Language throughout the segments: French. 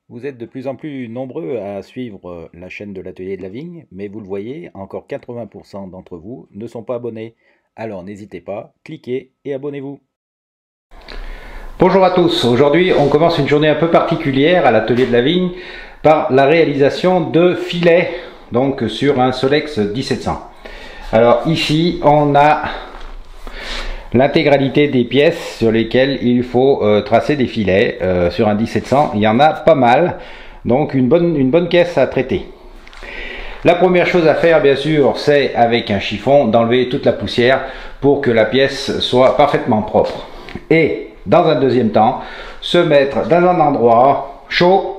Vous êtes de plus en plus nombreux à suivre la chaîne de l'Atelier de la Vigne, mais vous le voyez, encore 80% d'entre vous ne sont pas abonnés. Alors n'hésitez pas, cliquez et abonnez-vous. Bonjour à tous, aujourd'hui on commence une journée un peu particulière à l'Atelier de la Vigne par la réalisation de filets, donc sur un Solex 1700. Alors ici on a l'intégralité des pièces sur lesquelles il faut tracer des filets. Sur un 1700, il y en a pas mal, donc une bonne caisse à traiter. La première chose à faire, bien sûr, c'est avec un chiffon d'enlever toute la poussière pour que la pièce soit parfaitement propre. Et dans un deuxième temps, se mettre dans un endroit chaud,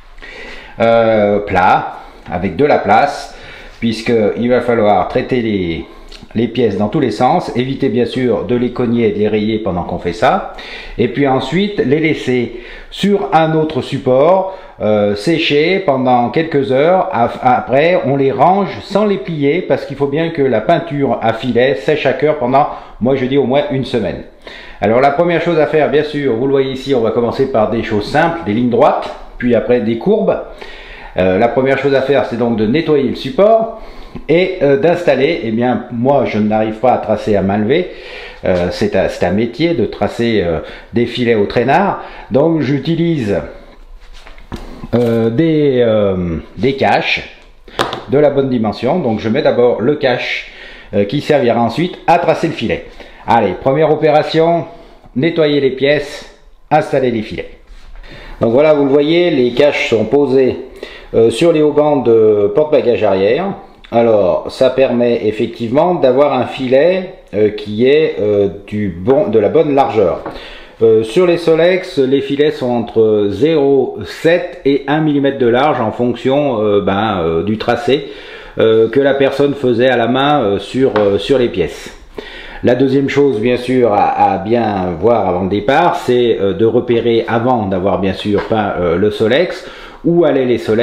plat, avec de la place, puisqu'il va falloir traiter les pièces dans tous les sens, éviter bien sûr de les cogner et de les rayer pendant qu'on fait ça, et puis ensuite les laisser sur un autre support, sécher pendant quelques heures. Après on les range sans les plier, parce qu'il faut bien que la peinture à filet sèche à cœur pendant, moi je dis au moins une semaine. Alors la première chose à faire, bien sûr, vous le voyez ici, on va commencer par des choses simples, des lignes droites, puis après des courbes. La première chose à faire, c'est donc de nettoyer le support et d'installer. Eh bien, moi je n'arrive pas à tracer à main levée, c'est un métier de tracer des filets au traînard, donc j'utilise des caches de la bonne dimension. Donc je mets d'abord le cache qui servira ensuite à tracer le filet. Allez, première opération, nettoyer les pièces, installer les filets. Donc voilà, vous le voyez, les caches sont posées sur les haubans de porte-bagages arrière. Alors ça permet effectivement d'avoir un filet qui est de la bonne largeur. Sur les Solex, les filets sont entre 0,7 et 1 mm de large en fonction du tracé que la personne faisait à la main sur les pièces. La deuxième chose, bien sûr, à bien voir avant le départ, c'est de repérer, avant d'avoir bien sûr peint le Solex, où allaient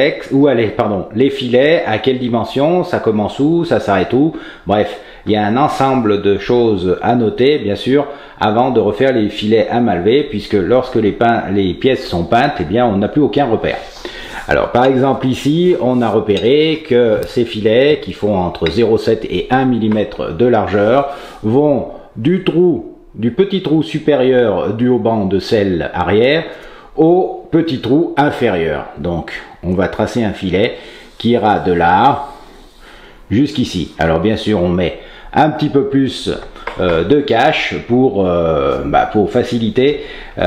les filets, à quelle dimension, ça commence où, ça s'arrête où. Bref, il y a un ensemble de choses à noter, bien sûr, avant de refaire les filets à main levée, puisque lorsque les pièces sont peintes, eh bien, on n'a plus aucun repère. Alors par exemple ici, on a repéré que ces filets qui font entre 0,7 et 1 mm de largeur vont du petit trou supérieur du haubans de selle arrière au petit trou inférieur. Donc on va tracer un filet qui ira de là jusqu'ici. Alors bien sûr on met un petit peu plus de cache pour faciliter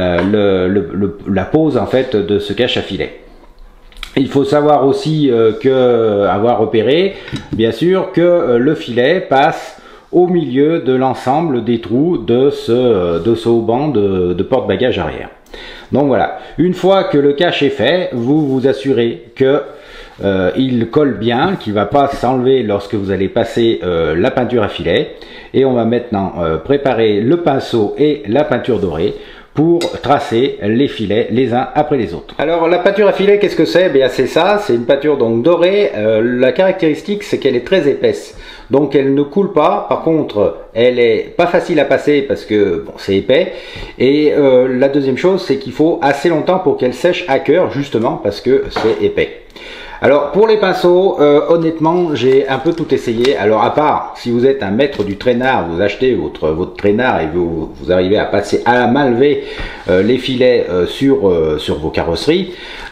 la pose en fait de ce cache à filet. Il faut savoir aussi avoir repéré, bien sûr, que le filet passe au milieu de l'ensemble des trous de ce haubans de porte-bagages arrière. Donc voilà, une fois que le cache est fait, vous vous assurez que il colle bien, qu'il ne va pas s'enlever lorsque vous allez passer la peinture à filet. Et on va maintenant préparer le pinceau et la peinture dorée pour tracer les filets les uns après les autres. Alors la peinture à filet, qu'est-ce que c'est? Bien c'est ça, c'est une peinture donc dorée. La caractéristique, c'est qu'elle est très épaisse, donc elle ne coule pas. Par contre, elle est pas facile à passer parce que bon, c'est épais. Et la deuxième chose, c'est qu'il faut assez longtemps pour qu'elle sèche à cœur, justement parce que c'est épais. Alors pour les pinceaux, honnêtement j'ai un peu tout essayé. Alors à part si vous êtes un maître du traînard, vous achetez votre traînard et vous arrivez à passer à la main levée les filets sur vos carrosseries.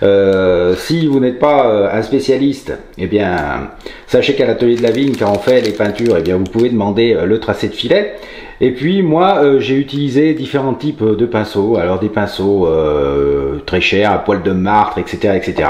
Si vous n'êtes pas un spécialiste, eh bien sachez qu'à l'Atelier de la Vigne, quand on fait les peintures, eh bien vous pouvez demander le tracé de filet. Et puis moi j'ai utilisé différents types de pinceaux. Alors des pinceaux très chers, à poil de martre, etc. etc.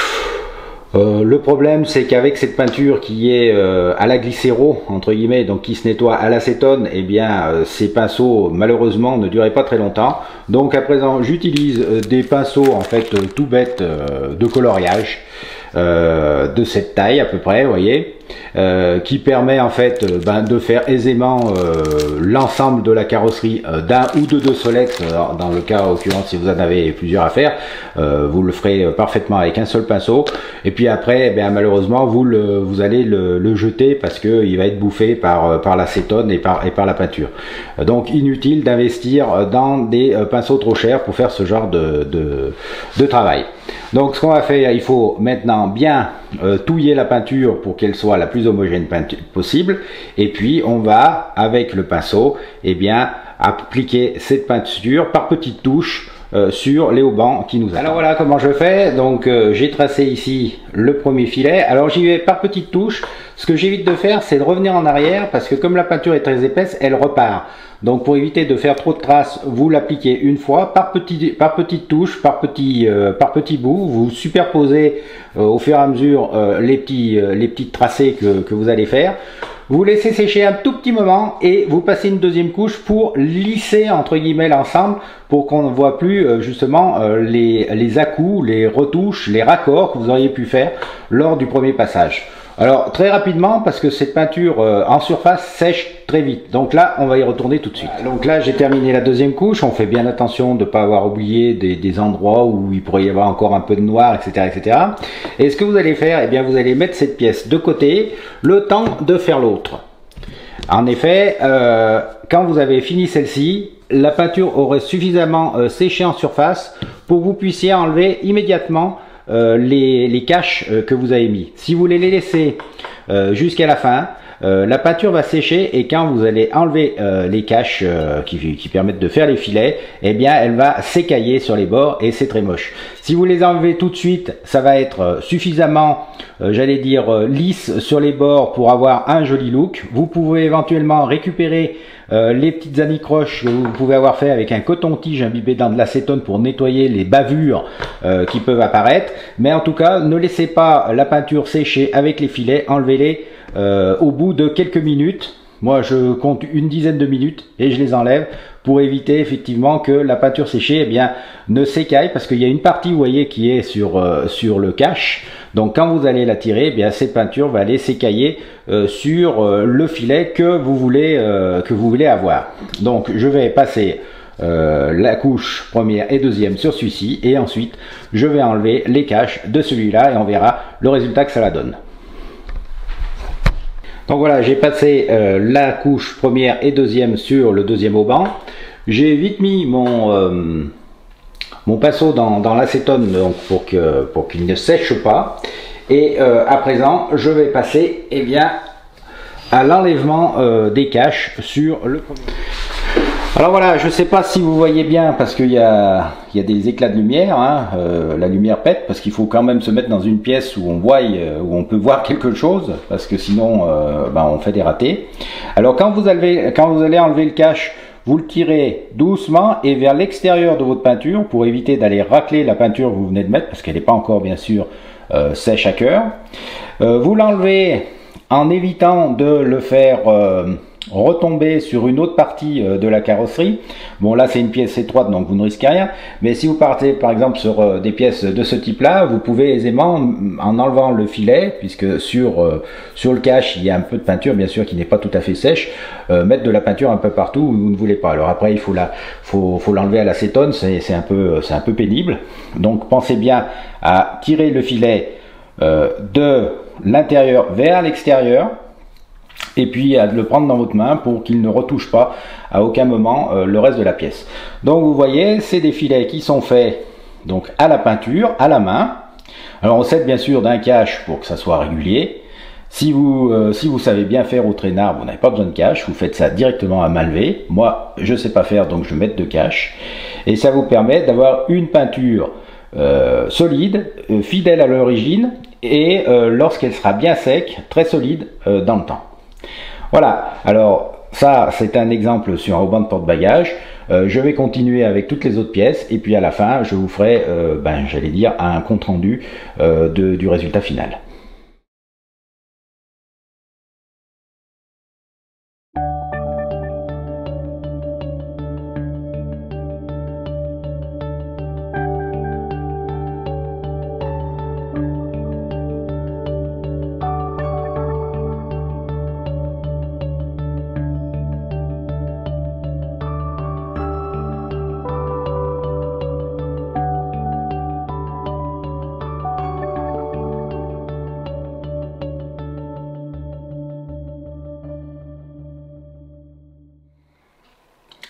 Le problème, c'est qu'avec cette peinture qui est à la glycéro, entre guillemets, donc qui se nettoie à l'acétone, eh bien ces pinceaux malheureusement ne duraient pas très longtemps. Donc à présent j'utilise des pinceaux en fait tout bêtes de coloriage de cette taille à peu près, vous voyez. qui permet en fait de faire aisément l'ensemble de la carrosserie d'un ou de deux solettes, dans le cas occurrent si vous en avez plusieurs à faire, vous le ferez parfaitement avec un seul pinceau, et puis après malheureusement vous allez le jeter parce que il va être bouffé par l'acétone et par la peinture. Donc inutile d'investir dans des pinceaux trop chers pour faire ce genre de travail. Donc ce qu'on va faire, il faut maintenant bien touiller la peinture pour qu'elle soit la plus homogène possible, et puis on va avec le pinceau appliquer cette peinture par petites touches sur les haubans qui nous attendent. Alors voilà comment je fais. Donc j'ai tracé ici le premier filet. Alors j'y vais par petites touches. Ce que j'évite de faire, c'est de revenir en arrière parce que comme la peinture est très épaisse, elle repart. Donc pour éviter de faire trop de traces, vous l'appliquez une fois par petites touches, par petits bouts. Vous superposez au fur et à mesure les petits tracés que vous allez faire. Vous laissez sécher un tout petit moment et vous passez une deuxième couche pour lisser entre guillemets l'ensemble, pour qu'on ne voit plus justement les à-coups, les retouches, les raccords que vous auriez pu faire lors du premier passage. Alors très rapidement, parce que cette peinture en surface sèche très vite. Donc là, on va y retourner tout de suite. Donc là, j'ai terminé la deuxième couche. On fait bien attention de ne pas avoir oublié des endroits où il pourrait y avoir encore un peu de noir, etc., etc. Et ce que vous allez faire, vous allez mettre cette pièce de côté, le temps de faire l'autre. En effet, quand vous avez fini celle-ci, la peinture aurait suffisamment séché en surface pour que vous puissiez enlever immédiatement les caches que vous avez mis. Si vous les laissez jusqu'à la fin, la peinture va sécher, et quand vous allez enlever les caches qui permettent de faire les filets, elle va s'écailler sur les bords et c'est très moche. Si vous les enlevez tout de suite, ça va être suffisamment, j'allais dire, lisse sur les bords pour avoir un joli look. Vous pouvez éventuellement récupérer les petites anicroches que vous pouvez avoir fait avec un coton-tige imbibé dans de l'acétone pour nettoyer les bavures qui peuvent apparaître. Mais en tout cas, ne laissez pas la peinture sécher avec les filets, enlevez-les au bout de quelques minutes. Moi je compte une dizaine de minutes et je les enlève pour éviter effectivement que la peinture séchée ne s'écaille, parce qu'il y a une partie, vous voyez, qui est sur le cache. Donc quand vous allez la tirer, cette peinture va aller s'écailler sur le filet que vous voulez avoir. Donc je vais passer la couche première et deuxième sur celui-ci, et ensuite je vais enlever les caches de celui-là et on verra le résultat que ça la donne. Donc voilà, j'ai passé la couche première et deuxième sur le deuxième auban. J'ai vite mis mon pinceau dans l'acétone pour qu'il ne sèche pas. Et à présent, je vais passer à l'enlèvement des caches sur le premier. Alors voilà, je ne sais pas si vous voyez bien parce qu'il y a des éclats de lumière, hein, la lumière pète parce qu'il faut quand même se mettre dans une pièce où on peut voir quelque chose, parce que sinon on fait des ratés. Alors quand vous allez enlever le cache, vous le tirez doucement et vers l'extérieur de votre peinture pour éviter d'aller racler la peinture que vous venez de mettre, parce qu'elle n'est pas encore bien sûr sèche à cœur. Vous l'enlevez en évitant de le faire retomber sur une autre partie de la carrosserie. Bon, là c'est une pièce étroite donc vous ne risquez rien, mais si vous partez par exemple sur des pièces de ce type là, vous pouvez aisément, en enlevant le filet, puisque sur le cache il y a un peu de peinture bien sûr qui n'est pas tout à fait sèche, mettre de la peinture un peu partout où vous ne voulez pas. Alors après il faut l'enlever à l'acétone, c'est un peu pénible, donc pensez bien à tirer le filet de l'intérieur vers l'extérieur, et puis à le prendre dans votre main pour qu'il ne retouche pas à aucun moment le reste de la pièce. Donc vous voyez, c'est des filets qui sont faits donc à la peinture, à la main. Alors on s'aide bien sûr d'un cache pour que ça soit régulier. Si vous savez bien faire au traînard, vous n'avez pas besoin de cache, vous faites ça directement à main levée. Moi je ne sais pas faire, donc je vais mettre de cache. Et ça vous permet d'avoir une peinture solide, fidèle à l'origine, et lorsqu'elle sera bien sec, très solide dans le temps. Voilà, alors ça c'est un exemple sur un auban de porte-bagages. Je vais continuer avec toutes les autres pièces et puis à la fin je vous ferai, j'allais dire, un compte rendu du résultat final.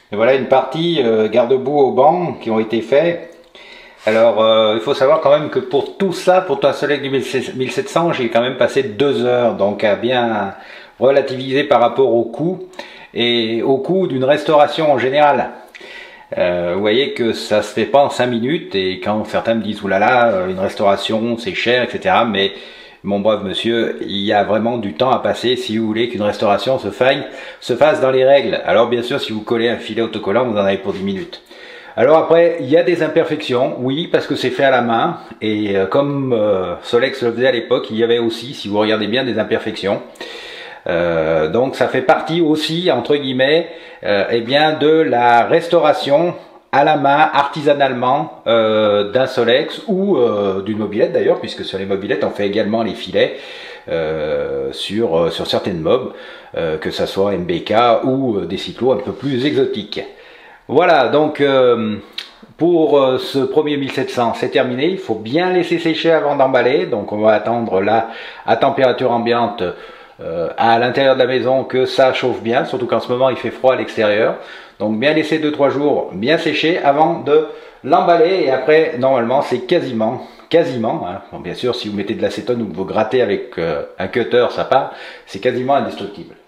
Et voilà une partie garde-boue au banc qui ont été faits. Alors il faut savoir quand même que pour tout ça, pour un Solex du 1700, j'ai quand même passé 2 heures, donc à bien relativiser par rapport au coût et au coût d'une restauration en général. Vous voyez que ça se fait pas en 5 minutes, et quand certains me disent oulala, une restauration c'est cher, etc. Mais mon brave monsieur, il y a vraiment du temps à passer si vous voulez qu'une restauration se fasse dans les règles. Alors bien sûr, si vous collez un filet autocollant, vous en avez pour 10 minutes. Alors après, il y a des imperfections, oui, parce que c'est fait à la main, et comme Solex le faisait à l'époque, il y avait aussi, si vous regardez bien, des imperfections. Donc ça fait partie aussi, entre guillemets, eh bien, de la restauration à la main, artisanalement, d'un Solex ou d'une mobilette d'ailleurs, puisque sur les mobilettes on fait également les filets sur certaines mobs, que ça soit MBK ou des cyclos un peu plus exotiques. Voilà, donc pour ce premier 1700, c'est terminé. Il faut bien laisser sécher avant d'emballer, donc on va attendre là à température ambiante à l'intérieur de la maison que ça chauffe bien, surtout qu'en ce moment il fait froid à l'extérieur. Donc bien laisser 2-3 jours bien sécher avant de l'emballer, et après normalement c'est quasiment hein. Bon, bien sûr si vous mettez de l'acétone ou que vous grattez avec un cutter, ça part, c'est quasiment indestructible.